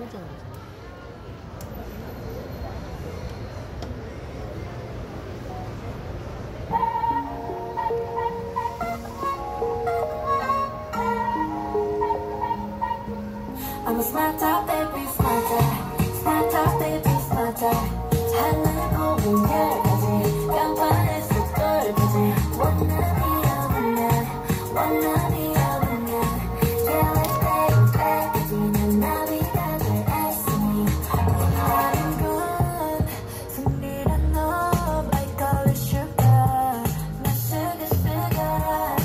해주는 거지. I'm a smarter, baby, smarter. Smarter, baby, smarter. 하늘 보면 열까지 깜빡했을 걸까지 wanna be a winner, wanna be a winner. Yeah, let's play, 까지 난 나비가 되었으니 나는 good. 승리란 너, I call it sugar. 나 sugar, sugar.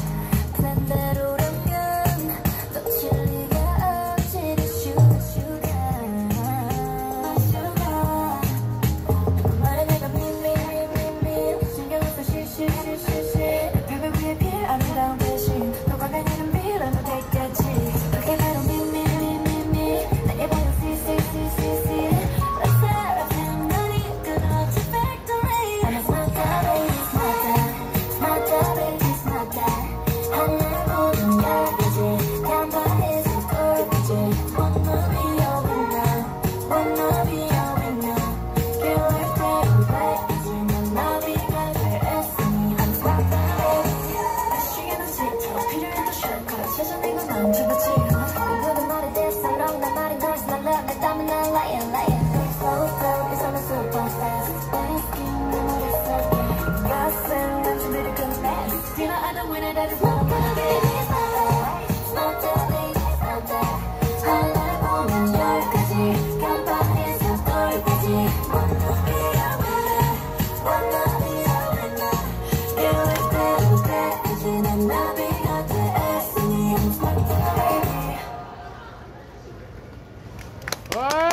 플랜대로라면 놓칠 리가 없지. 내 sugar, sugar. My sugar. 말해 내가 미 신경을 써 시시시시시 벽을 위에 피해 아름다운 대신 너가 가냐는 비를 못 했겠지. 그게 바로 미 나의 바로 CCCCC Let's start a 너니 끊어지 factory. I'm a smarter baby smarter baby smarter. 하늘 보는 열까지 깜빡했을 걸까지 wanna be a winner, wanna be a winner. Girl, 까지 난 나비가 되었으니 I'm smarter baby. 시계는 지쳐 필요해도 shortcut 찾아내고 난 주부지 누구는 말이 될수록 난 말이 noise 난 love 내 땀은 난 lion Slow it's on a super fast Asking 내 머릿속에 가슴 난 준비를 끝내 You know I don't win it I just wanna be smarter baby smarter. 하늘 보면 열까지 깜빡했을 걸까지 wanna be a winner, wanna be a winner. 계획대로 돼야지 난 나비가 됐으니 I'm smarter baby. 와!